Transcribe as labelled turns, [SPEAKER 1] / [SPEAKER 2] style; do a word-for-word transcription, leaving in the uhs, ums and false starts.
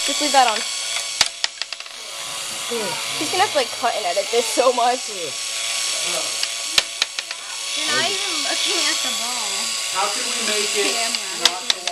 [SPEAKER 1] Just leave that on. She's gonna have to like cut and edit this so much.
[SPEAKER 2] You're not even looking at the ball.
[SPEAKER 3] How can we make it
[SPEAKER 2] Camera.
[SPEAKER 3] not